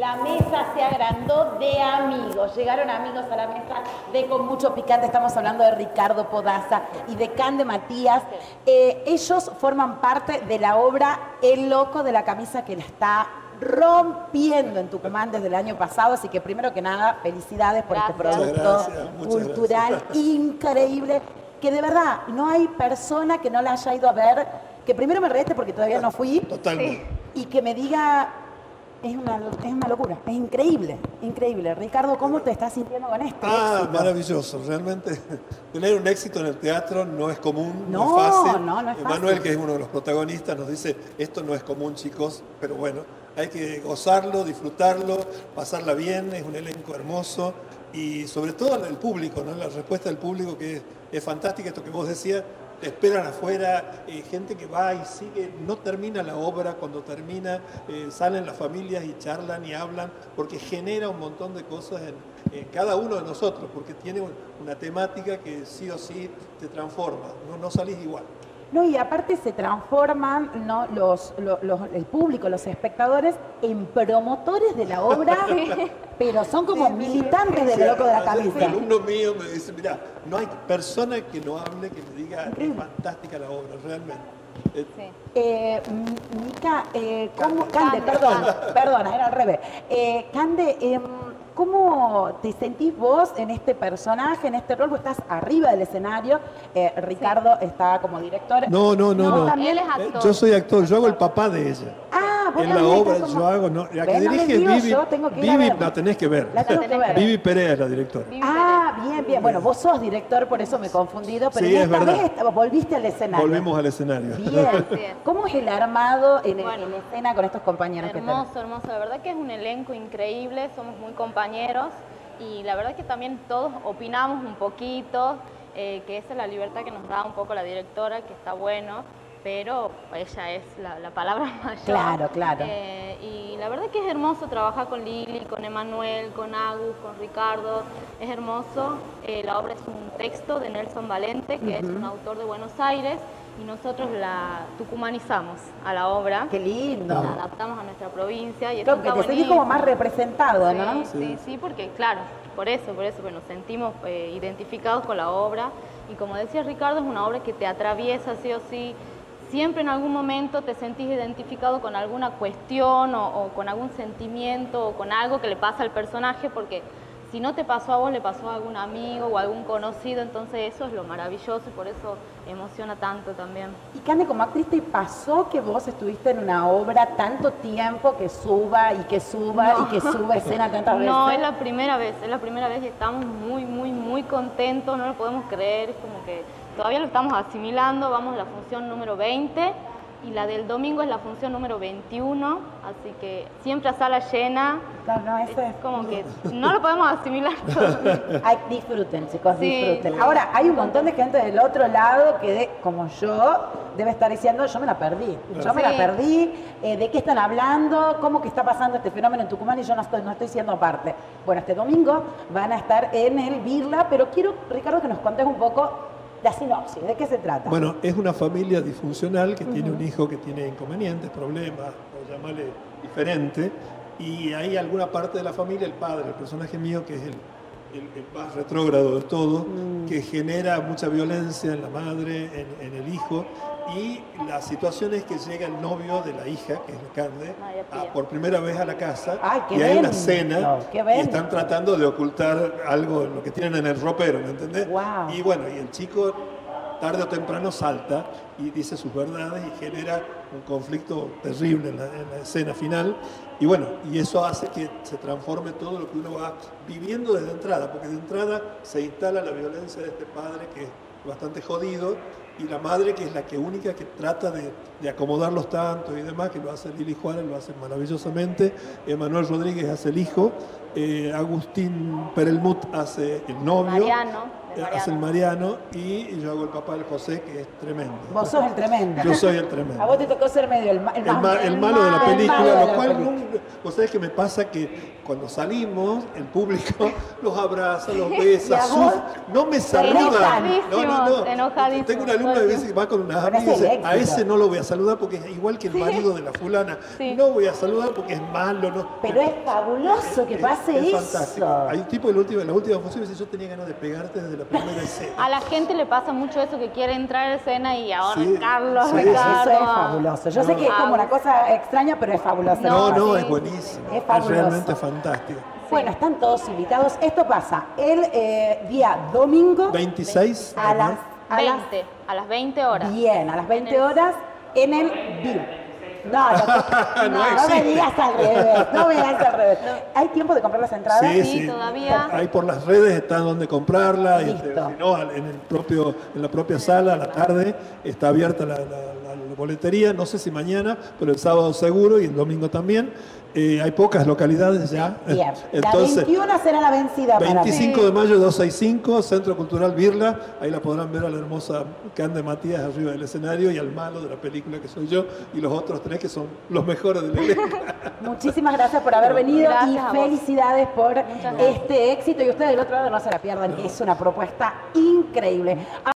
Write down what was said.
La mesa se agrandó de amigos. Llegaron amigos a la mesa de Con Mucho Picante. Estamos hablando de Ricardo Podaza y de Cande Matías. Ellos forman parte de la obra El Loco de la Camisa, que la está rompiendo en Tucumán desde el año pasado. Así que primero que nada, felicidades por este producto cultural increíble. Que de verdad no hay persona que no la haya ido a ver, que primero me rete porque todavía no fui. Totalmente. Y que me diga... Es una locura, es increíble, increíble. Ricardo, ¿cómo te estás sintiendo con esto? Maravilloso. Realmente tener un éxito en el teatro no es común, no es fácil. No es fácil. Emanuel, que es uno de los protagonistas, nos dice, esto no es común, chicos, pero bueno, hay que gozarlo, disfrutarlo, pasarla bien, es un elenco hermoso y sobre todo el público, ¿no? La respuesta del público que es fantástica, esto que vos decías. Te esperan afuera, gente que va y sigue, no termina la obra, cuando termina salen las familias y charlan y hablan, porque genera un montón de cosas en cada uno de nosotros, porque tiene una temática que sí o sí te transforma, no salís igual. No, y aparte se transforman, ¿no? El público, los espectadores, en promotores de la obra, pero son como militantes del Loco de la Camisa. Un alumno mío me dice, mira, no hay persona que no hable, que me diga, es fantástica la obra, realmente. Mica, Cande, perdona, era al revés. Cande, ¿cómo te sentís vos en este personaje, en este rol? Vos estás arriba del escenario, Ricardo está como director. No. Él es actor. Yo soy actor, yo hago el papá de ella. En la obra como... yo hago, no, la que dirige Vivi, la tenés que ver. La tengo que ver. Vivi Perea es la directora. Bien. Bueno, vos sos director, por eso me he confundido, pero sí, esta vez volviste al escenario. Volvimos al escenario. Bien. ¿Cómo es el armado en escena con estos compañeros? Hermoso. La verdad que es un elenco increíble, somos muy compañeros y la verdad que también todos opinamos un poquito, que esa es la libertad que nos da un poco la directora, que está bueno. Pero ella es la palabra mayor. Claro. Y la verdad que es hermoso trabajar con Lili, con Emanuel, con Agus, con Ricardo. Es hermoso. La obra es un texto de Nelson Valente, que es un autor de Buenos Aires, y nosotros la tucumanizamos a la obra. ¡Qué lindo! La adaptamos a nuestra provincia. Y claro, que te sentís como más representado, ¿no? Sí, porque claro, por eso nos sentimos identificados con la obra. Y como decía Ricardo, es una obra que te atraviesa sí o sí. Siempre en algún momento te sentís identificado con alguna cuestión o con algún sentimiento o con algo que le pasa al personaje, porque si no te pasó a vos, le pasó a algún amigo o a algún conocido, entonces eso es lo maravilloso y por eso emociona tanto también. Y Cande, como actriz, ¿te pasó que vos estuviste en una obra tanto tiempo que suba escena tantas veces? No, es la primera vez y estamos muy contentos, no lo podemos creer, es como que todavía lo estamos asimilando, vamos a la función número 20 y la del domingo es la función número 21, así que siempre a sala llena. No, eso es como que no lo podemos asimilar todo. Disfruten, chicos, disfruten. Ahora, hay un montón de gente del otro lado que, como yo, debe estar diciendo, yo me la perdí. ¿De qué están hablando? ¿Cómo que está pasando este fenómeno en Tucumán? Y yo no estoy siendo parte. Bueno, este domingo van a estar en el Birla, pero quiero, Ricardo, que nos contes un poco la sinopsis, ¿de qué se trata? Bueno, es una familia disfuncional que tiene un hijo que tiene inconvenientes, problemas, o llamarle diferente, y hay alguna parte de la familia, el padre, el personaje mío, que es el más retrógrado de todo, que genera mucha violencia en la madre, en el hijo, y la situación es que llega el novio de la hija, que es Cande, por primera vez a la casa, y hay una cena, y están tratando de ocultar algo, lo que tienen en el ropero, ¿me entendés? Wow. Y bueno, y el chico tarde o temprano salta y dice sus verdades y genera un conflicto terrible en la escena final. Y bueno, y eso hace que se transforme todo lo que uno va viviendo desde entrada, porque de entrada se instala la violencia de este padre que es bastante jodido, y la madre que es la única que trata de acomodarlos tanto y demás, que lo hace Lili Juárez, lo hace maravillosamente, Emanuel Rodríguez hace el hijo, Agustín Perelmut hace el novio, hace el Mariano y yo hago el papá del José, que es tremendo. Vos sos el tremendo. Yo soy el tremendo. A vos te tocó ser medio el malo de la película, malo de lo la cual película. vos sabés que me pasa que cuando salimos, el público los abraza, los besa, ¿Y a vos? no me saluda. Enojadísimos. Tengo un alumno que dice que va con unas Pero amigas y es el dice, a éxito. ese no lo voy a saludar porque es igual que el marido de la fulana. Sí. No voy a saludar porque es malo. No. Pero es fabuloso que pase Es eso. fantástico. Hay un tipo en la última función que dice, yo tenía ganas de pegarte desde la primera escena. A la gente le pasa mucho eso, que quiere entrar a escena y ahora Sí. Carlos, Sí, Bueno, Ricardo. eso es fabuloso. Yo sé que es como una cosa extraña, pero es fabuloso. No, sí. es buenísimo. Es Es fabuloso. realmente fantástico. Bueno, están todos invitados. Esto pasa el día domingo 26 de a las, marzo. A las 20 horas. Bien, a las 20 horas en el BIM. No, no me existe. digas al revés, no me digas al revés. ¿Hay tiempo de comprar las entradas? Sí, todavía. Ahí por las redes está donde comprarla. Y, Listo. si no, en la propia sala a la tarde está abierta la boletería. No sé si mañana, pero el sábado seguro y el domingo también. Hay pocas localidades ya. Bien. Entonces, la 21 será la vencida para mí. 25 de mayo 265, Centro Cultural Birla. Ahí la podrán ver a la hermosa Cande Matías arriba del escenario y al malo de la película que soy yo y los otros tres que son los mejores del elenco. Muchísimas gracias por haber venido Gracias a y vos. felicidades por Muchas gracias. este éxito. Y ustedes del otro lado no se la pierdan, es una propuesta increíble.